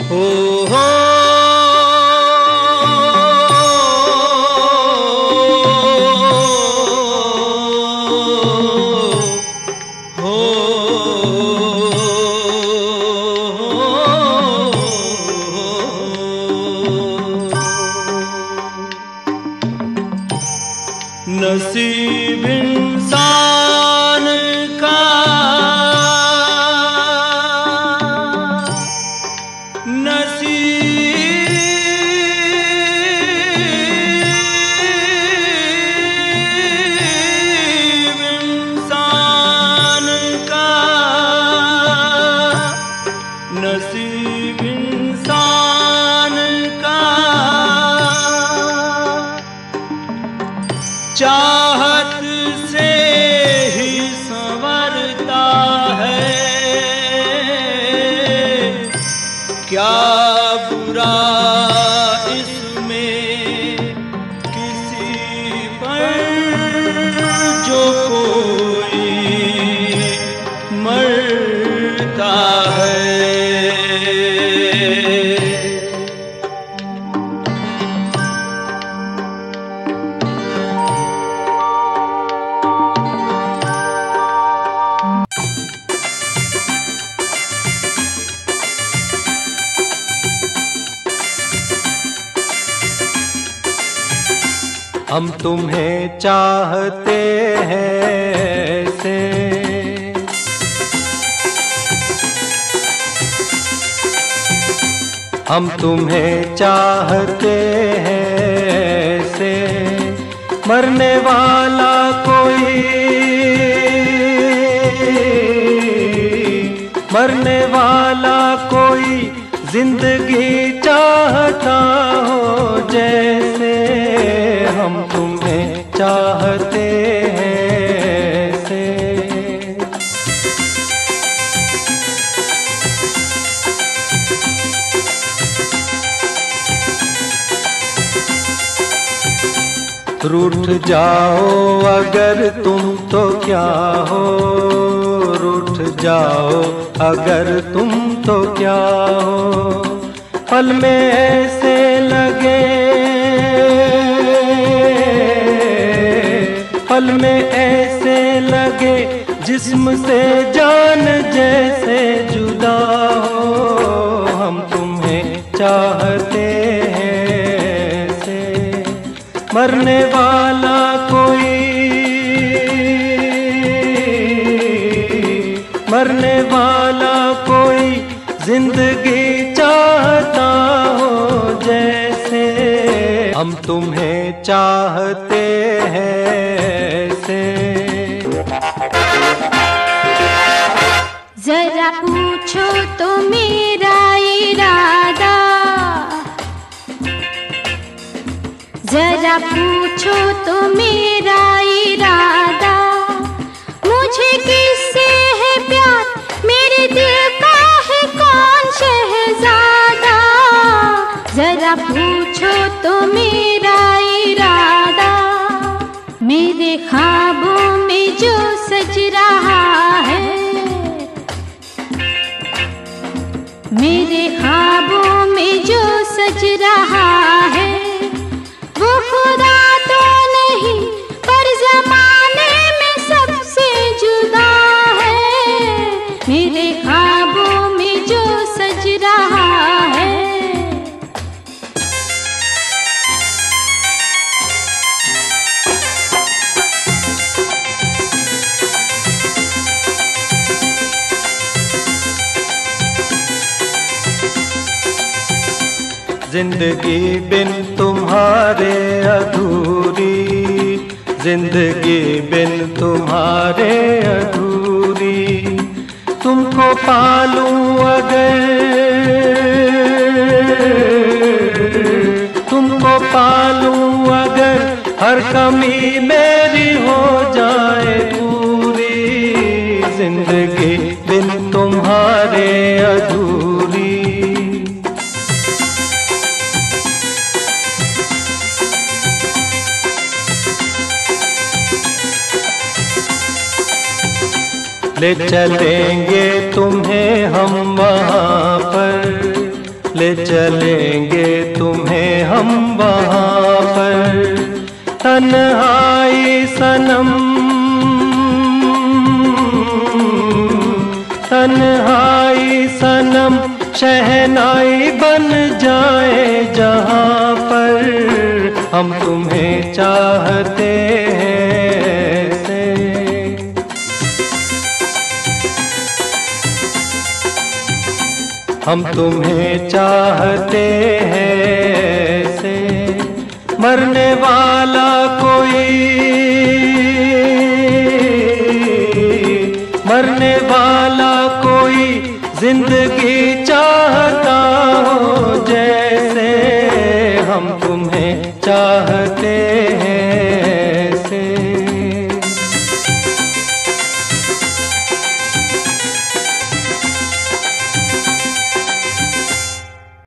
हो हो नसीब इंसान का नसीब इंसान का नसीब इंसान का चाहत से ही संवरता है। क्या बुरा इसमें किसी पर जो कोई मरता है। हम तुम्हें चाहते हैं ऐसे, हम तुम्हें चाहते हैं ऐसे, मरने वाला कोई, मरने वाला कोई जिंदगी चाहता हो जैसे। हम तुम्हें चाहते हैं ऐसे। रूठ जाओ अगर तुम तो क्या हो, रूठ जाओ अगर तुम तो क्या हो। पल में ऐसे लगे, पल में ऐसे लगे जिस्म से जान जैसे जुदा हो। हम तुम्हें चाहते हैं ऐसे, मरने वाला कोई, मरने वाला कोई जिंदगी चाहता हो जैसे। हम तुम्हें चाहते हैं ऐसे। जरा पूछो तो मेरा इरादा, जरा पूछो तो मेरा इरादा। मुझे किससे है प्यार, मेरे दिल का है कौन शहजादा। जरा पूछो तो मेरा इरादा। मेरे ख्वाबों में जो सज रहा है, मेरे ख्वाबों में जो सज रहा है, वो खुदा तो नहीं पर ज़माने में सबसे जुदा है। मेरे ख्वाबों में जो सज रहा है। जिंदगी बिन तुम्हारे अधूरी, जिंदगी बिन तुम्हारे अधूरी। तुमको पालूं अगर, तुमको पालूं अगर हर कमी मेरी हो जाए पूरी। जिंदगी बिन तुम्हारे अधूरी। ले चलेंगे तुम्हें हम वहाँ पर, ले ले चलेंगे तुम्हें हम वहाँ पर। तन्हाई सनम, तन्हाई सनम शहनाई बन जाए जहाँ पर हम तुम्हें चाहते हैं से। हम तुम्हें चाहते हैं से। मरने वाला कोई, मरने वाला कोई जिंदगी चाहता हो जैसे हम तुम्हें चाहते हैं।